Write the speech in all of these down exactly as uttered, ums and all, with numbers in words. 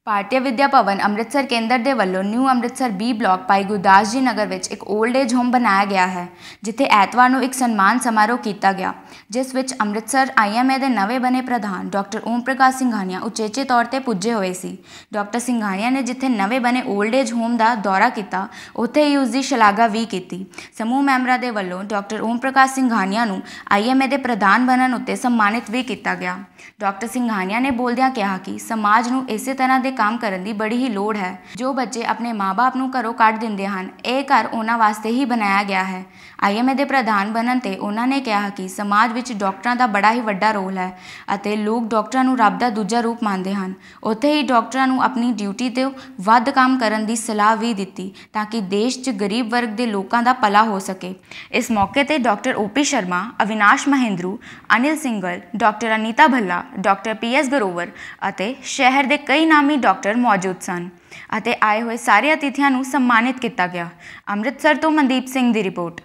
ਭਾਰਤੀ ਵਿਦਿਆ ਭਵਨ ਅੰਮ੍ਰਿਤਸਰ ਕੇਂਦਰ ਦੇ ਵੱਲੋਂ new Amritsar B block Bhai Gurdas ji Nagar ਵਿੱਚ ਇੱਕ 올ਡ ਏਜ ਹੋਮ ਬਣਾਇਆ ਗਿਆ ਹੈ, ਜਿੱਥੇ ਐਤਵਾਰ ਨੂੰ ਇੱਕ ਸਨਮਾਨ ਸਮਾਰੋਹ ਕੀਤਾ ਗਿਆ, ਜਿਸ ਵਿੱਚ ਅੰਮ੍ਰਿਤਸਰ ਆਈ ਐਮ ਏ ਦੇ ਨਵੇਂ ਬਣੇ ਪ੍ਰਧਾਨ ਡਾਕਟਰ ਓਮ ਪ੍ਰਕਾਸ਼ ਸਿੰਘਾਨੀਆ ਉਚੇਚੇ ਤੌਰ ਤੇ ਪੁੱਜੇ ਹੋਏ ਸੀ। ਡਾਕਟਰ ਸਿੰਘਾਨੀਆ ਨੇ ਜਿੱਥੇ ਨਵੇਂ ਬਣੇ 올ਡ ਏਜ ਹੋਮ ਦਾ ਦੌਰਾ ਕੀਤਾ, ਉੱਥੇ ਹੀ ਉਸ ਦੀ ਸ਼ਲਾਘਾ ਵੀ ਕੀਤੀ। ਸਮੂਹ ਮੈਂਬਰਾਂ ਦੇ ਵੱਲੋਂ ਡਾਕਟਰ ਓਮ ਪ੍ਰਕਾਸ਼ ਸਿੰਘਾਨੀਆ ਨੂੰ ਆਈ ਐਮ ਏ ਦੇ ਪ੍ਰਧਾਨ ਬਣਨ ਉੱਤੇ ਸਨਮਾਨਿਤ ਵੀ ਕੀਤਾ ਗਿਆ। ਡਾਕਟਰ ਸਿੰਘਾਨੀਆ ਨੇ ਬੋਲਦਿਆਂ ਕਿਹਾ ਕਿ ਸਮਾਜ ਨੂੰ ਇਸੇ ਤਰ੍ਹਾਂ ਦੇ काम करने की बड़ी ही लोड़ है। जो बच्चे अपने माँ बाप नूं घरों कढ़ दिंदे हन, ये घर उन्हां वास्ते ही बनाया गया है। आई एम ए दे प्रधान बनन ते उन्होंने कहा कि समाज विच डॉक्टरां दा बड़ा ही वड्डा रोल है अते लोग डॉक्टरां नूं रब दा दूजा रूप मानते हैं। उत्थे ही डॉक्टरां नूं अपनी ड्यूटी ते वध काम करन दी सलाह भी दित्ती ताकि देश च गरीब वर्ग के लोगों का भला हो सके। इस मौके ते doctor O P Sharma, Avinash Mahendru, Anil Singal, doctor Anita Bhalla, doctor P S Grover अते शहर के कई नामी डॉक्टर मौजूद सन अते आए हुए सारे अतिथियों को सम्मानित किया गया। अमृतसर तो मनदीप सिंह की रिपोर्ट।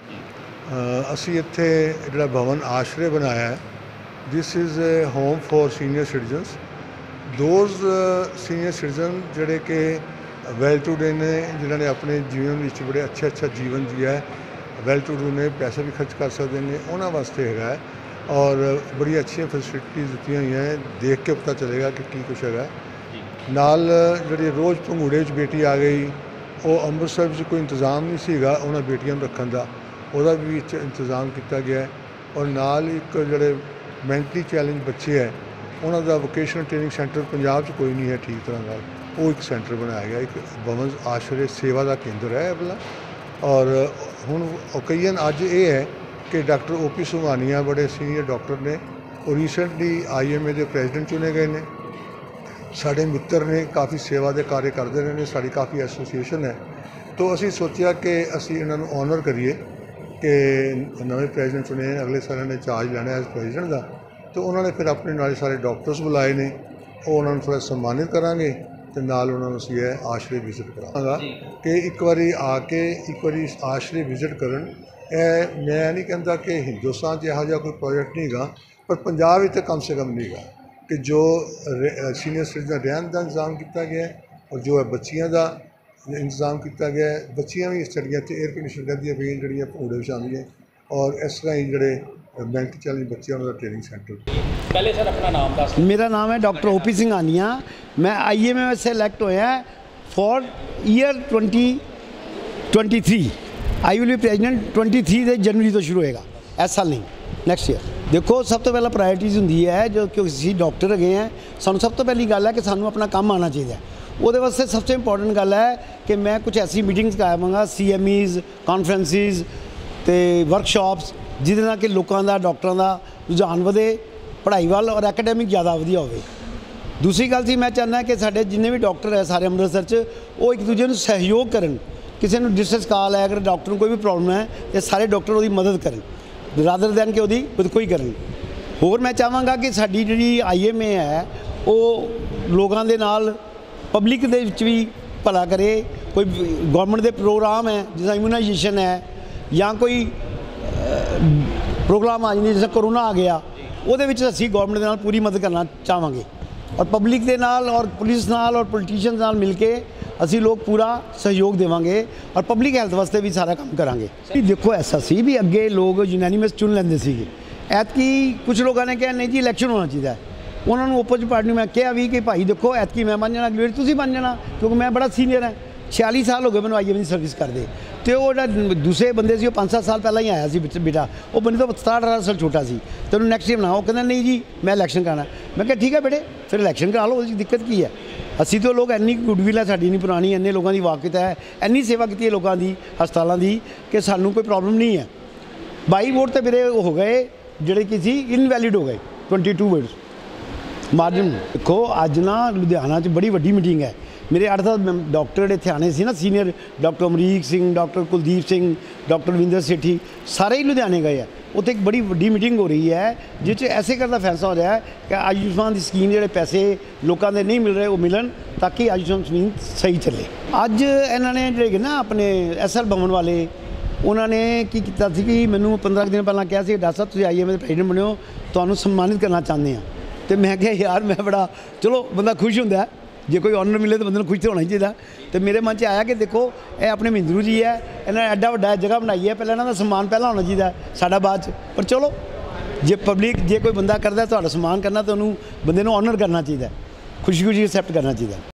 असी इत्थे जिहड़ा भवन आश्रय बनाया है, this is a home for senior citizens. Those senior citizen जिहड़े कि वैल टू डे ने, जिन्होंने अपने जीवन में बड़े अच्छा अच्छा जीवन जिया है, वैल टू डू ने, पैसा भी खर्च कर सकते हैं, उन्होंने वास्ते है और बड़ी अच्छी फैसिलिटीज़ दी हुई हैं। देख के पता चलेगा कि की कुछ है। नाल जी रोज़ भंगूड़े बेटी आ गई, वो अमृतसर में कोई इंतज़ाम नहीं सीगा उन्होंने बेटियां रखने का, वह भी इंतज़ाम किया गया है। और नाल एक जोड़े मैंटली चैलेंज बच्चे है, उन्होंने वोकेशनल ट्रेनिंग सेंटर पंजाब च कोई नहीं है ठीक तरह का, वो एक सेंटर बनाया गया, एक भवन आश्रय सेवा का केंद्र है भला। और हुण ओकेजन अज ये है कि डॉक्टर ओ पी ਸਿੰਘਾਨੀਆ बड़े सीनियर डॉक्टर ने, वो रीसेंटली आई एम ए के प्रेजिडेंट चुने गए हैं। साढ़े मित्र ने काफ़ी सेवा के कार्य करते रहे हैं, साड़ी काफ़ी एसोसीएशन है, तो असी सोचा कि असी इन्हों ऑनर करिए कि नवे प्रेजिडेंट चुने, अगले साल ने चार्ज लेना एज प्रेजिडेंट का। तो उन्होंने फिर अपने नाल सारे डॉक्टर्स बुलाए ने, वो उन्होंने थोड़ा सम्मानित करांगे तो नाल उन्होंने असी यह आश्रय विजिट करांगा कि एक बारी आके एक बारी आश्रय विजिट करन। मैं नहीं कहता कि हिंदुस्तान से यहो कोई प्रोजेक्ट नहीं गा, पर पंजाब तो कम से कम नहीं गा कि जो सीनियर सिटीजन रहन का इंतजाम किया गया है और जो है बच्चियां का इंतजाम किया गया है। बच्चियां भी इस चढ़िया एयर कंडीशन रहती पे जड़ियाँ भूड़े आँदियाँ और इस तरह ही जोड़े बैंक चैलेंज बच्चे उन्होंने ट्रेनिंग सेंटर। पहले सर अपना नाम दस। मेरा नाम है डॉक्टर ओ पी ਸਿੰਘਾਨੀਆ। मैं आई एम ए में सेलेक्ट होया for year twenty twenty three. I will be president twenty three से जनवरी तो शुरू होएगा, इस साल नहीं, नैक्सट ईयर। देखो सब तो पहला प्रायोरिटीज़ होंगी है, जो क्योंकि असी डॉक्टर है हैं, सानू सब तो पहली गल है कि सानू अपना काम आना चाहिए। वो वास्ते सबसे इंपॉर्टेंट गल है कि मैं कुछ ऐसी मीटिंग्स करावांगा, सी एम ईज़, कॉन्फ्रेंसिस तो वर्कशॉप्स, जिहदे नाल कि लोगों का डॉक्टरों का रुझान वधे, पढ़ाई वाल और एकेडैमिक ज़्यादा वधिया होवे। दूसरी गल सी मैं चाहना कि साढ़े जिन्ने भी डॉक्टर है सारे अमृतसर च, वो एक दूजे को सहयोग करन। किसी को डिस्ट्रेस कॉल है, अगर डॉक्टर को कोई भी प्रॉब्लम है तो सारे डॉक्टर उसकी मदद करन, रादर दैन कि उसकी खुद कोई करन। होर मैं चाहांगा कि साडी जिहड़ी आई एम ए है वो लोगों के नाल पब्लिक दे विच भी भला करे। कोई गौरमेंट के प्रोग्राम है जिस इम्यूनाइजेशन है या कोई प्रोग्राम आ जाए जिस कोरोना आ गया, वो असी गौरमेंट के नाल पूरी मदद करना चाहांगे और पब्लिक के नाल और पुलिस नाल और पोलिटिशियन नाल मिल के असी लोग पूरा सहयोग देवांगे और पब्लिक हैल्थ वास्ते भी सारा काम करांगे। देखो ऐसा सी भी अगे लोग यूनैनिमस चुन लेंदे सीगे, ऐतकी कुछ लोगों ने कहा नहीं जी इलैक्शन होना चाहिए। उन्होंने ओपोजिट पार्टी मैं कहा भी कि भाई देखो ऐतकी मैं बन जाना, अगली तुसीं बन जाना, क्योंकि मैं बड़ा सीनियर है, छियाली साल हो गए मैंने आई एम दी सर्विस करते। तो वो दूसरे बंदे से पाँच सात साल पहले ही आया सी बेटा, वो बंदे तो सतारह अठारह साल छोटा सी, तो उन्होंने नैक्सट ईयर बनाओ, कहना नहीं जी मैं इलैक्शन कराना। मैं कहा ठीक है बेटे फिर इलैक्शन करा लो, उसकी दिक्कत की है। असी तो लोग इन्नी गुडविल है साड़ी नहीं पुरानी, इन्ने लोगों की वाकत है, इन्नी सेवा की है लोगों की हस्पतालों की कि सानू कोई प्रॉब्लम नहीं है। बाई वोट तो मेरे हो गए जोड़े कि इनवैलिड हो गए, ट्वेंटी टू वोट्स मार्जिन। देखो अज ना लुधियाना च बड़ी वड्डी मीटिंग है, मेरे अठ दस डॉक्टर इतने आने से ना senior, doctor Amrik Singh, doctor Kuldeep Singh, doctor Ravinder Sethi, सारे ही लुधियाने गए हैं। उत्थे एक बड़ी वड्डी मीटिंग हो रही है जिस ऐसे करता फैसला हो रहा है कि आयुष्मान की स्कीम जो पैसे लोगों के नहीं मिल रहे वो मिलन, ताकि आयुष्मान स्कीम सही चले। अज इन्होंने जो ना अपने एस एल भवन वाले उन्होंने की किया कि मैनू पंद्रह दिन पहला कहा कि डॉक्टर साहब तुम आई एम ए प्रेजिडेंट बनो, तो सम्मानित करना चाहते हैं। तो मैं क्या यार मैं बड़ा चलो बंदा खुश होंगे जे कोई ऑनर मिले तो बंदे खुश तो होना ही चाहिए। तो मेरे मन च आया कि देखो ये अपने महिंद्रू जी है, इन्होंने एडा वड्डा जगह बनाई है, पहले इन्हों का सम्मान पहला होना चाहिए, साडा बाद च। पर चलो जे पब्लिक जे कोई बंदा करता तो सम्मान करना तो उन्होंने बंदे ऑनर करना चाहिए, खुशी खुशी एक्सैप्ट करना चाहिए।